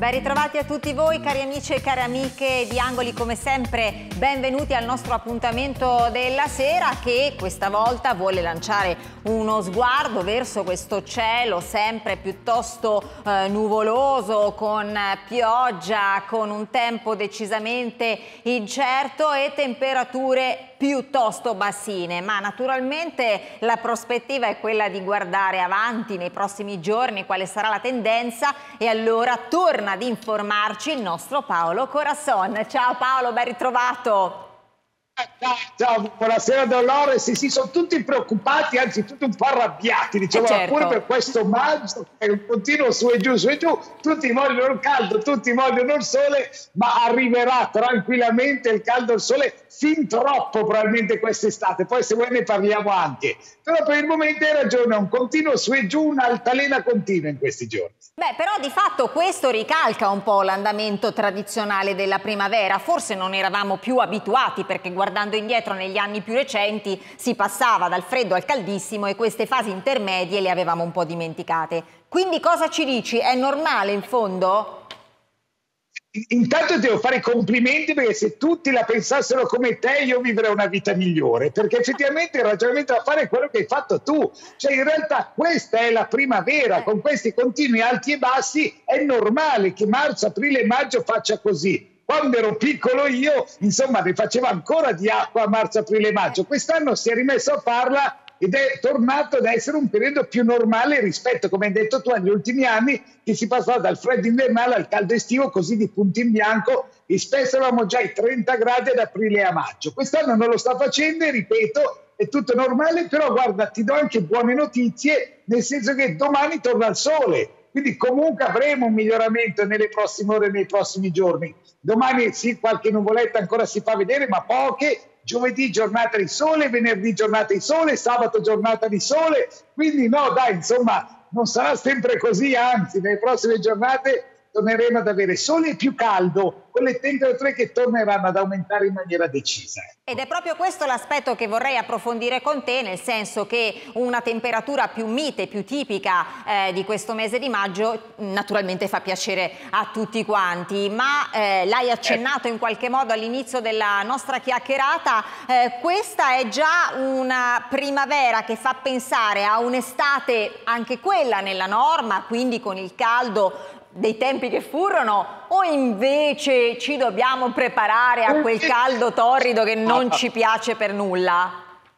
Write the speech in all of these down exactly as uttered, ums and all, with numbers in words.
Ben ritrovati a tutti voi cari amici e cari amiche di Angoli, come sempre benvenuti al nostro appuntamento della sera che questa volta vuole lanciare uno sguardo verso questo cielo sempre piuttosto eh, nuvoloso, con pioggia, con un tempo decisamente incerto e temperature piuttosto bassine, ma naturalmente la prospettiva è quella di guardare avanti nei prossimi giorni quale sarà la tendenza e allora torna ad informarci il nostro Paolo Corazon. Ciao Paolo, ben ritrovato. Ciao, ciao, buonasera Dolores. Sì, sì, sono tutti preoccupati, anzi tutti un po' arrabbiati, diciamo, eh certo. Pure per questo maggio è un continuo su e giù, su e giù, tutti vogliono il caldo, tutti vogliono il sole, ma arriverà tranquillamente il caldo e il sole fin troppo probabilmente quest'estate, poi se vuoi ne parliamo anche. Però per il momento hai ragione, è un continuo su e giù, un'altalena continua in questi giorni. Beh, però di fatto questo ricalca un po' l'andamento tradizionale della primavera, forse non eravamo più abituati perché guardando indietro negli anni più recenti si passava dal freddo al caldissimo e queste fasi intermedie le avevamo un po' dimenticate. Quindi cosa ci dici? È normale in fondo? Intanto devo fare i complimenti, perché se tutti la pensassero come te io vivrei una vita migliore, perché effettivamente il ragionamento da fare è quello che hai fatto tu, cioè in realtà questa è la primavera, con questi continui alti e bassi è normale che marzo, aprile e maggio faccia così. Quando ero piccolo io, insomma, ne facevo ancora di acqua a marzo, aprile e maggio, quest'anno si è rimesso a farla ed è tornato ad essere un periodo più normale rispetto, come hai detto tu, agli ultimi anni, che si passava dal freddo invernale al caldo estivo, così di punto in bianco, e spesso avevamo già i trenta gradi ad aprile e a maggio. Quest'anno non lo sta facendo e, ripeto, è tutto normale, però guarda, ti do anche buone notizie, nel senso che domani torna il sole, quindi comunque avremo un miglioramento nelle prossime ore, nei prossimi giorni. Domani sì, qualche nuvoletta ancora si fa vedere, ma poche. Giovedì giornata di sole, venerdì giornata di sole, sabato giornata di sole, quindi no dai, insomma non sarà sempre così, anzi nelle prossime giornate torneremo ad avere sole e più caldo, quelle temperature che torneranno ad aumentare in maniera decisa. Ed è proprio questo l'aspetto che vorrei approfondire con te, nel senso che una temperatura più mite, più tipica eh, di questo mese di maggio naturalmente fa piacere a tutti quanti, ma eh, l'hai accennato in qualche modo all'inizio della nostra chiacchierata, eh, questa è già una primavera che fa pensare a un'estate anche quella nella norma, quindi con il caldo dei tempi che furono, o invece ci dobbiamo preparare a quel caldo torrido che non ci piace per nulla?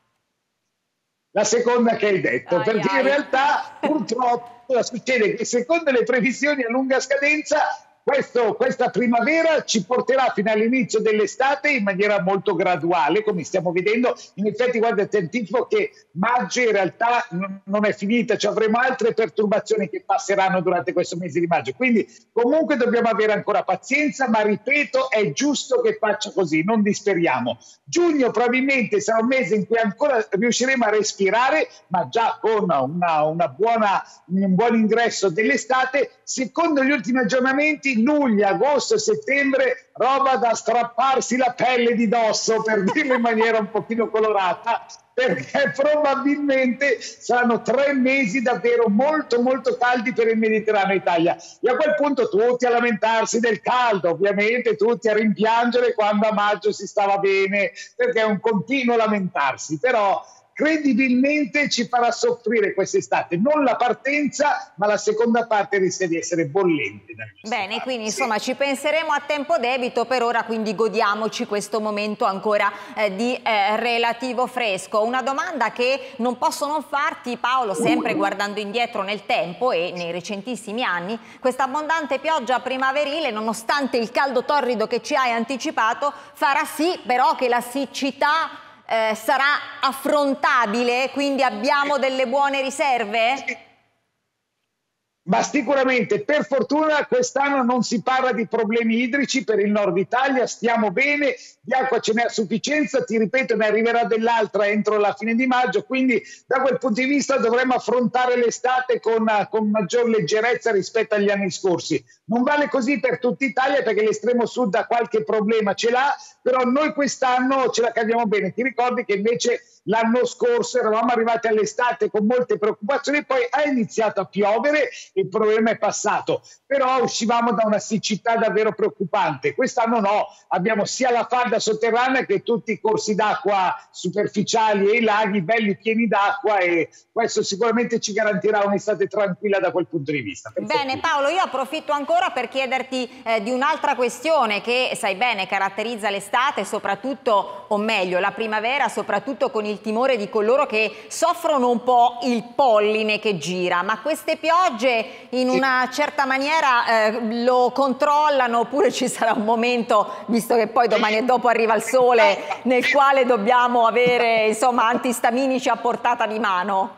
La seconda che hai detto, ai perché ai. in realtà purtroppo succede che secondo le previsioni a lunga scadenza Questo, questa primavera ci porterà fino all'inizio dell'estate in maniera molto graduale, come stiamo vedendo. In effetti guarda, ti anticipo che maggio in realtà non è finita, cioè avremo altre perturbazioni che passeranno durante questo mese di maggio, quindi comunque dobbiamo avere ancora pazienza, ma ripeto, è giusto che faccia così, non disperiamo. Giugno probabilmente sarà un mese in cui ancora riusciremo a respirare, ma già con una, una buona, un buon ingresso dell'estate. Secondo gli ultimi aggiornamenti, luglio, agosto, settembre, roba da strapparsi la pelle di dosso, per dirlo in maniera un pochino colorata, perché probabilmente saranno tre mesi davvero molto molto caldi per il Mediterraneo Italia, e a quel punto tutti a lamentarsi del caldo, ovviamente tutti a rimpiangere quando a maggio si stava bene, perché è un continuo lamentarsi, però credibilmente ci farà soffrire quest'estate, non la partenza, ma la seconda parte rischia di essere bollente. Bene, parte. Quindi insomma sì, ci penseremo a tempo debito, per ora quindi godiamoci questo momento ancora eh, di eh, relativo fresco. Una domanda che non posso non farti, Paolo, sempre guardando indietro nel tempo e nei recentissimi anni, questa abbondante pioggia primaverile, nonostante il caldo torrido che ci hai anticipato, farà sì però che la siccità Eh, sarà affrontabile, quindi abbiamo delle buone riserve? Sì. Ma sicuramente, per fortuna, quest'anno non si parla di problemi idrici per il nord Italia, stiamo bene, di acqua ce n'è a sufficienza, ti ripeto, ne arriverà dell'altra entro la fine di maggio, quindi da quel punto di vista dovremo affrontare l'estate con, con maggior leggerezza rispetto agli anni scorsi. Non vale così per tutta Italia, perché l'estremo sud ha qualche problema, ce l'ha, però noi quest'anno ce la caviamo bene. Ti ricordi che invece l'anno scorso eravamo arrivati all'estate con molte preoccupazioni, poi ha iniziato a piovere, il problema è passato, però uscivamo da una siccità davvero preoccupante. Quest'anno no, abbiamo sia la falda sotterranea che tutti i corsi d'acqua superficiali e i laghi belli pieni d'acqua, e questo sicuramente ci garantirà un'estate tranquilla da quel punto di vista. Bene Paolo, io approfitto ancora per chiederti eh, di un'altra questione che, sai bene, caratterizza l'estate, soprattutto, o meglio, la primavera, soprattutto con il timore di coloro che soffrono un po' il polline che gira, ma queste piogge in una certa maniera eh, lo controllano, oppure ci sarà un momento, visto che poi domani e dopo arriva il sole, nel quale dobbiamo avere, insomma, antistaminici a portata di mano?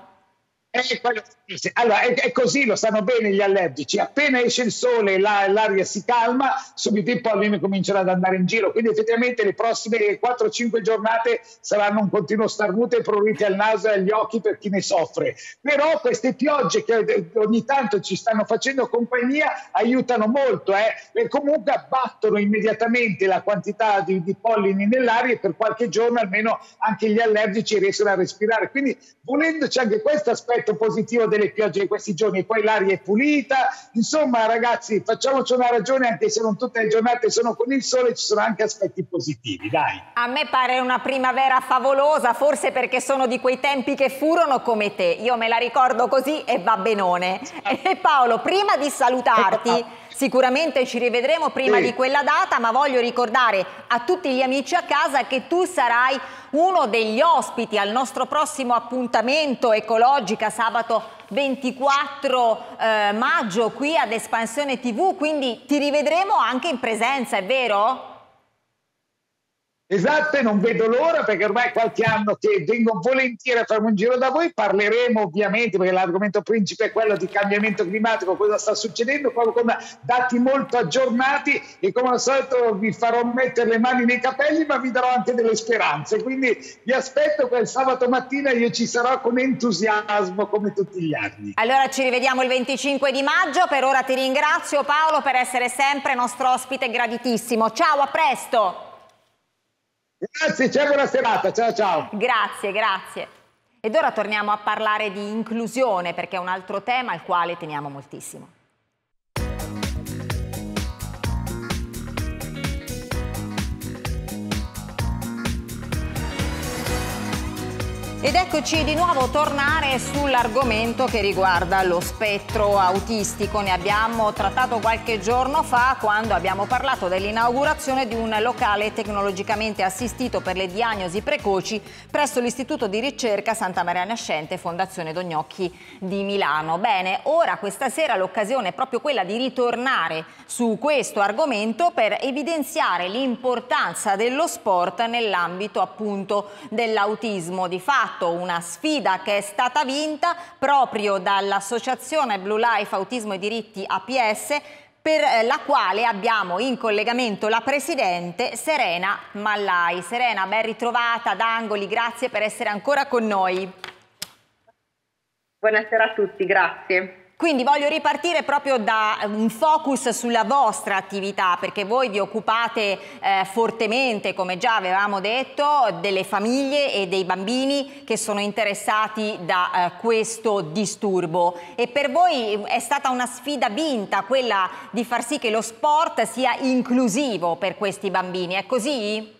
Allora, è, è così, lo sanno bene gli allergici: appena esce il sole la, l'aria si calma, subito i pollini cominciano ad andare in giro, quindi effettivamente le prossime quattro cinque giornate saranno un continuo starnuto e pruriti al naso e agli occhi per chi ne soffre. Però queste piogge che ogni tanto ci stanno facendo compagnia aiutano molto, eh? E comunque abbattono immediatamente la quantità di, di pollini nell'aria, e per qualche giorno almeno anche gli allergici riescono a respirare, quindi volendoci anche questo aspetto positivo delle piogge di questi giorni. Poi l'aria è pulita, insomma ragazzi, facciamoci una ragione, anche se non tutte le giornate sono con il sole, ci sono anche aspetti positivi, dai. A me pare una primavera favolosa, forse perché sono di quei tempi che furono come te, io me la ricordo così e va benone. E Paolo, prima di salutarti, sicuramente ci rivedremo prima sì. di quella data, ma voglio ricordare a tutti gli amici a casa che tu sarai uno degli ospiti al nostro prossimo appuntamento Ecologica, sabato ventiquattro eh, maggio qui ad Espansione tivù, quindi ti rivedremo anche in presenza, è vero? Esatto, e non vedo l'ora, perché ormai è qualche anno che vengo volentieri a farmi un giro da voi. Parleremo ovviamente, perché l'argomento principe è quello di cambiamento climatico, cosa sta succedendo, proprio con dati molto aggiornati, e come al solito vi farò mettere le mani nei capelli, ma vi darò anche delle speranze, quindi vi aspetto quel sabato mattina, io ci sarò con entusiasmo come tutti gli anni. Allora ci rivediamo il venticinque di maggio, per ora ti ringrazio Paolo per essere sempre nostro ospite graditissimo, ciao, a presto! Grazie, ciao, buona serata, ciao ciao. Grazie, grazie. Ed ora torniamo a parlare di inclusione, perché è un altro tema al quale teniamo moltissimo. Ed eccoci di nuovo tornare sull'argomento che riguarda lo spettro autistico. Ne abbiamo trattato qualche giorno fa, quando abbiamo parlato dell'inaugurazione di un locale tecnologicamente assistito per le diagnosi precoci presso l'Istituto di Ricerca Santa Maria Nascente Fondazione Dognocchi di Milano. Bene, ora questa sera l'occasione è proprio quella di ritornare su questo argomento per evidenziare l'importanza dello sport nell'ambito appunto dell'autismo. Di fatto una sfida che è stata vinta proprio dall'associazione Blue Life Autismo e Diritti A P S, per la quale abbiamo in collegamento la presidente Serena Mallai. Serena, ben ritrovata ad Angoli, grazie per essere ancora con noi. Buonasera a tutti, grazie. Quindi voglio ripartire proprio da un focus sulla vostra attività, perché voi vi occupate eh, fortemente, come già avevamo detto, delle famiglie e dei bambini che sono interessati da eh, questo disturbo, e per voi è stata una sfida vinta quella di far sì che lo sport sia inclusivo per questi bambini, è così?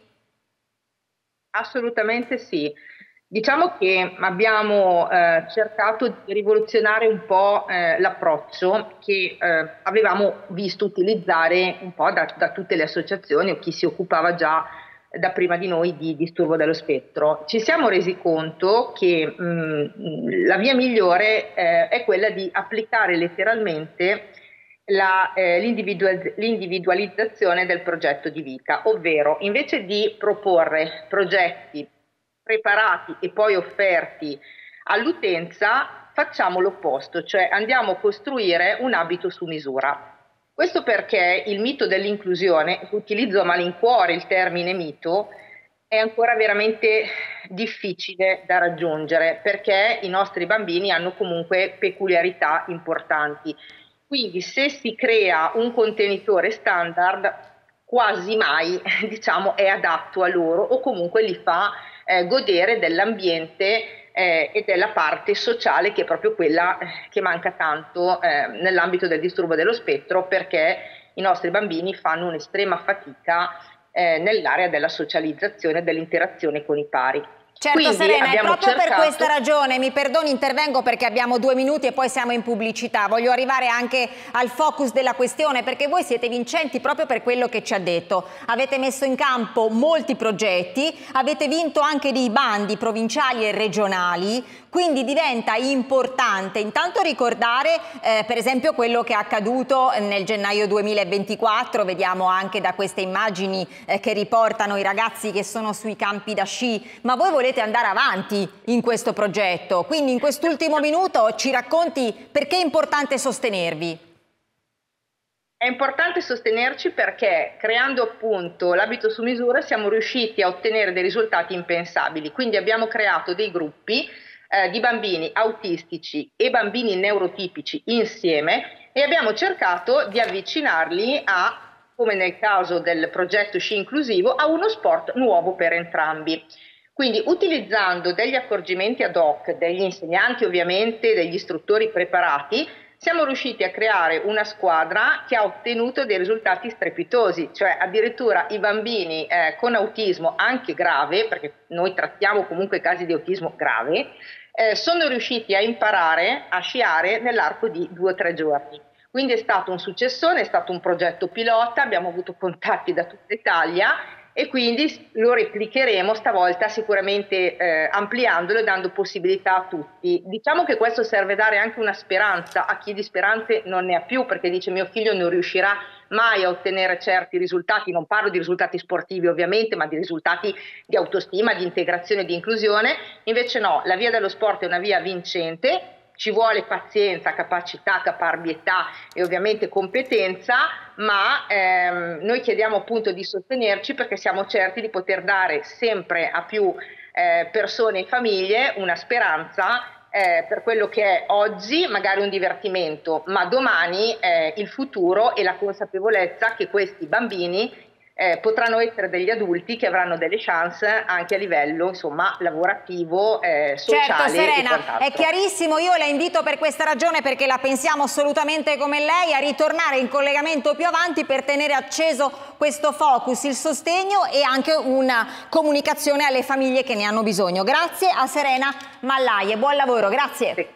Assolutamente sì. Diciamo che abbiamo eh, cercato di rivoluzionare un po' eh, l'approccio che eh, avevamo visto utilizzare un po' da, da tutte le associazioni o chi si occupava già da prima di noi di disturbo dello spettro. Ci siamo resi conto che mh, la via migliore eh, è quella di applicare letteralmente la, eh, l'individual, l'individualizzazione del progetto di vita, ovvero invece di proporre progetti preparati e poi offerti all'utenza, facciamo l'opposto, cioè andiamo a costruire un abito su misura. Questo perché il mito dell'inclusione, utilizzo a malincuore il termine mito, è ancora veramente difficile da raggiungere, perché i nostri bambini hanno comunque peculiarità importanti. Quindi se si crea un contenitore standard, quasi mai, diciamo, è adatto a loro, o comunque li fa eh, godere dell'ambiente eh, e della parte sociale, che è proprio quella eh, che manca tanto eh, nell'ambito del disturbo dello spettro, perché i nostri bambini fanno un'estrema fatica eh, nell'area della socializzazione e dell'interazione con i pari. Certo. Quindi, Serena, è proprio cercato... per questa ragione, mi perdoni, intervengo perché abbiamo due minuti e poi siamo in pubblicità, voglio arrivare anche al focus della questione, perché voi siete vincenti proprio per quello che ci ha detto. Avete messo in campo molti progetti, avete vinto anche dei bandi provinciali e regionali, quindi diventa importante intanto ricordare eh, per esempio quello che è accaduto nel gennaio duemilaventiquattro, vediamo anche da queste immagini eh, che riportano i ragazzi che sono sui campi da sci, ma voi volete andare avanti in questo progetto, quindi in quest'ultimo minuto ci racconti perché è importante sostenervi. È importante sostenerci perché creando appunto l'abito su misura siamo riusciti a ottenere dei risultati impensabili, quindi abbiamo creato dei gruppi eh, di bambini autistici e bambini neurotipici insieme e abbiamo cercato di avvicinarli a, come nel caso del progetto Sci Inclusivo, a uno sport nuovo per entrambi. Quindi utilizzando degli accorgimenti ad hoc, degli insegnanti ovviamente, degli istruttori preparati, siamo riusciti a creare una squadra che ha ottenuto dei risultati strepitosi, cioè addirittura i bambini eh, con autismo anche grave, perché noi trattiamo comunque casi di autismo grave, eh, sono riusciti a imparare a sciare nell'arco di due o tre giorni. Quindi è stato un successone, è stato un progetto pilota, abbiamo avuto contatti da tutta Italia e quindi lo replicheremo stavolta sicuramente eh, ampliandolo e dando possibilità a tutti. Diciamo che questo serve a dare anche una speranza a chi di speranze non ne ha più, perché dice mio figlio non riuscirà mai a ottenere certi risultati, non parlo di risultati sportivi ovviamente, ma di risultati di autostima, di integrazione, di inclusione. Invece no, la via dello sport è una via vincente. Ci vuole pazienza, capacità, caparbietà e ovviamente competenza, ma ehm, noi chiediamo appunto di sostenerci perché siamo certi di poter dare sempre a più eh, persone e famiglie una speranza eh, per quello che è oggi magari un divertimento, ma domani eh, il futuro e la consapevolezza che questi bambini Eh, potranno essere degli adulti che avranno delle chance anche a livello insomma lavorativo, eh, sociale. Certo Serena, è chiarissimo, io la invito per questa ragione, perché la pensiamo assolutamente come lei, a ritornare in collegamento più avanti per tenere acceso questo focus, il sostegno e anche una comunicazione alle famiglie che ne hanno bisogno. Grazie a Serena Mallaie, buon lavoro, grazie. Sì.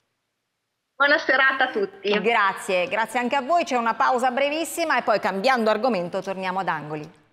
Buona serata a tutti. Grazie, grazie anche a voi. C'è una pausa brevissima e poi, cambiando argomento, torniamo ad Angoli.